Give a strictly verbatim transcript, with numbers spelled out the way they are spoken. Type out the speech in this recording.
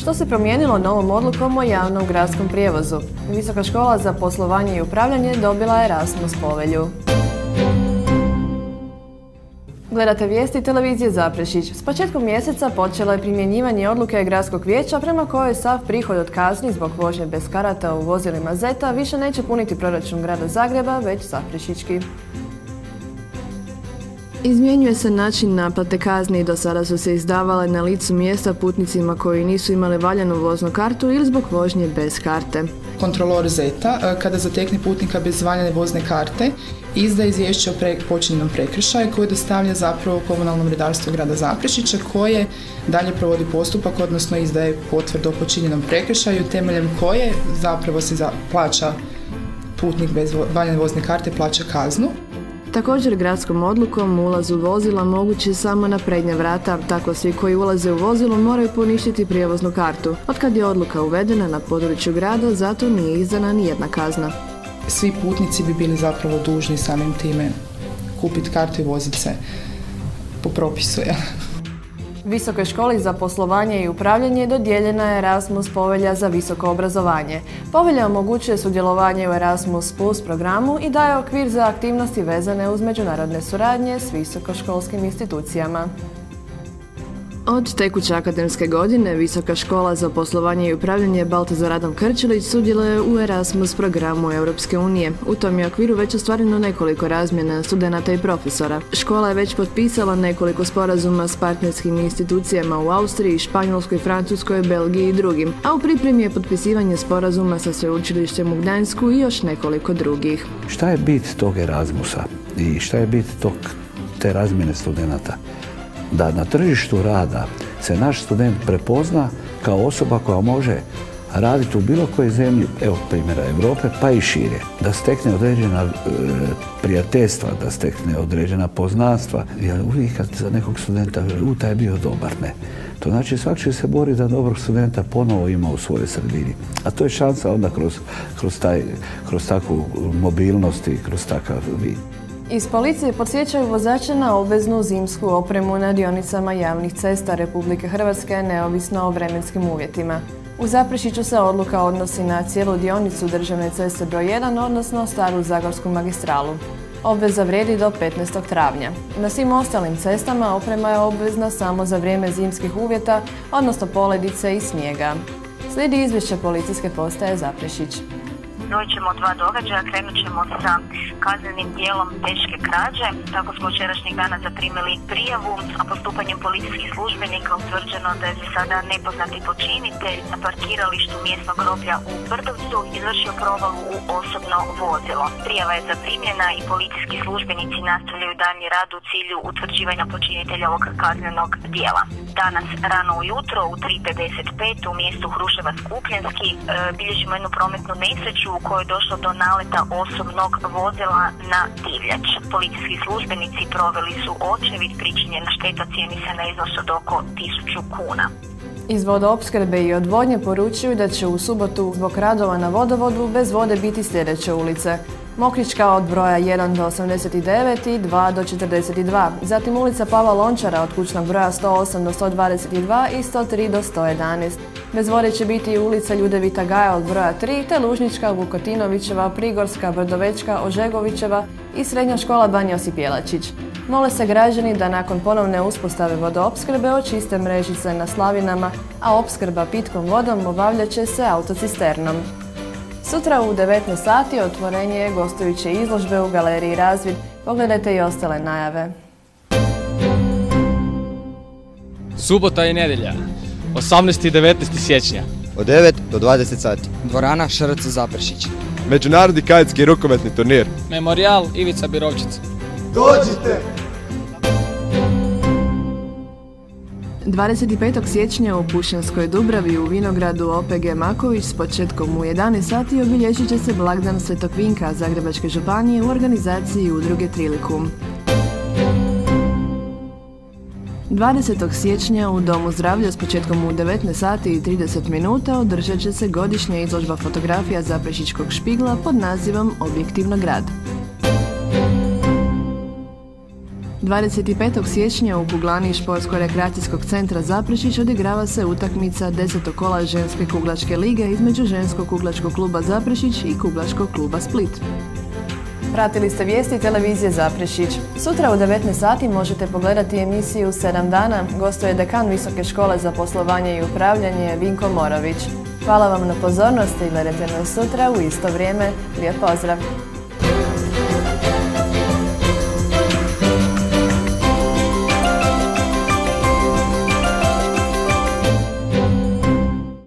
Što se promijenilo novom odlukom o javnom gradskom prijevozu? Visoka škola za poslovanje i upravljanje dobila je Erasmus povelju. Gledate vijesti televizije Zaprešić. S početkom mjeseca počelo je primjenjivanje odluke Gradskog vijeća prema kojoj sav prihod od kazni zbog vožnje bez karata u vozilima Zeta više neće puniti proračun grada Zagreba, već zaprešićki. Izmjenjuje se način naplate kazni. Do sada su se izdavale na licu mjesta putnicima koji nisu imali valjanu voznu kartu ili zbog vožnje bez karte. Kontrolor Zeta, kada zatekne putnika bez valjane vozne karte, izda izvješće o počinjenom prekršaju koje dostavlja zapravo komunalnom redarstvu grada Zaprešića, koje dalje provodi postupak, odnosno izdaje potvrdu o počinjenom prekršaju, temeljem koje zapravo se plaća putnik bez valjane vozne karte plaća kaznu. Također, gradskom odlukom ulaz u vozila moguće samo na prednja vrata, tako svi koji ulaze u vozilo moraju poništiti prijevoznu kartu. Otkad je odluka uvedena na području grada, zato nije izdana nijedna kazna. Svi putnici bi bili zapravo dužni samim time kupiti kartu i voziti se po propisu. Ja. Visokoj školi za poslovanje i upravljanje dodijeljena je Erasmus povelja za visoko obrazovanje. Povelja omogućuje sudjelovanje u Erasmus Plus programu i daje okvir za aktivnosti vezane uz međunarodne suradnje s visokoškolskim institucijama. Od tekuće akademske godine Visoka škola za poslovanje i upravljanje Baltazar Adam Krčelić sudjeluje u Erasmus programu Europske unije. U tom je okviru već ostvareno nekoliko razmjena studenata i profesora. Škola je već potpisala nekoliko sporazuma s partnerskim institucijama u Austriji, Španjolskoj, Francuskoj, Belgiji i drugim, a u pripremi je potpisivanje sporazuma sa sveučilištem u Gdansku i još nekoliko drugih. Šta je bit tog Erasmusa i šta je bit tog, te razmjene studenata? Da na tržištu rada se naš student prepozna kao osoba koja može raditi u bilo kojoj zemlji, evo primjera Europe, pa i šire. Da stekne određena e, prijateljstva, da stekne određena poznanstva. Ja uvijek kad za nekog studenta u taj je bio dobar, ne. To znači svak će se boriti da dobrog studenta ponovo ima u svojoj sredini. A to je šansa onda kroz, kroz, taj, kroz takvu mobilnost i kroz takav vid. Iz policije podsjećaju vozače na obveznu zimsku opremu na dionicama javnih cesta Republike Hrvatske neovisno o vremenskim uvjetima. U Zaprešiću se odluka odnosi na cijelu dionicu državne ceste broj jedan, odnosno staru zagorsku magistralu. Obveza vrijedi do petnaestog travnja. Na svim ostalim cestama oprema je obvezna samo za vrijeme zimskih uvjeta, odnosno poledice i snijega. Slijedi izvješće policijske postaje Zaprešić. Dojit ćemo dva događaja, krenut ćemo sa kaznenim dijelom teške krađe. Tako smo včerašnjeg dana zaprimili prijavu, a postupanjem policijskih službenika utvrđeno da je za sada nepoznati počinitelj na parkiralištu mjesnog groblja u Brdovcu izvršio provalu u osobno vozilo. Prijava je zaprimljena i policijski službenici nastavljaju daljnji rad u cilju utvrđivanja počinitelja ovog kaznenog dijela. Danas rano ujutro u tri pedeset pet u mjestu Hruševac-Kupljanski e, bilježimo jednu prometnu nesreću u kojoj je došlo do naleta osobnog vozila na divljač. Policijski službenici proveli su očevid, pričinjena šteta cijeni se na iznos od oko tisuću kuna. Iz vodoopskrbe i odvodnje poručuju da će u subotu zbog radova na vodovodu bez vode biti sljedeće ulice. Mokrička od broja jedan do osamdeset devet i dva do četrdeset dva, zatim ulica Pavla Lončara od kućnog broja sto osam do sto dvadeset dva i sto tri do sto jedanaest. Bez vode će biti i ulica Ljudevita Gaja od broja tri, te Lužnička, Vukotinovićeva, Prigorska, Brdovečka, Ožegovićeva i Srednja škola Ban Josip Jelačić. Mole se građani da nakon ponovne uspostave vodoopskrbe očiste mrežice na slavinama, a opskrba pitkom vodom obavljat će se autocisternom. Sutra u devetnaest sati otvorenje je gostujuće izložbe u Galeriji Razvid. Pogledajte i ostale najave. Subota i nedjelja, osamnaesti i devetnaesti siječnja. Od devet do dvadeset sati. Dvorana Š R C Zaprešić. Međunarodni kadetski rukometni turnir. Memorijal Ivica Birovčica. Dođite! dvadeset petog siječnja u Pušćanskoj Dubravi u vinogradu O P G Maković s početkom u jedanaest sati obilježit će se blagdan Svetog Vinka Zagrebačke županije u organizaciji udruge Trilikum. dvadesetog siječnja u Domu zdravlja s početkom u devetnaest sati i trideset minuta održat će se godišnja izložba fotografija Zaprešićkog špigla pod nazivom Objektivno grad. dvadeset petog siječnja u kuglani Športsko-rekreacijskog centra Zaprešić odigrava se utakmica desetog kola ženske kuglačke lige između ženskog kuglačkog kluba Zaprešić i kuglačkog kluba Split. Pratili ste vijesti televizije Zaprešić. Sutra u devetnaest sati možete pogledati emisiju sedam dana. Gostuje dekan Visoke škole za poslovanje i upravljanje Vinko Morović. Hvala vam na pozornosti i gledajte nas sutra u isto vrijeme. Lijep pozdrav!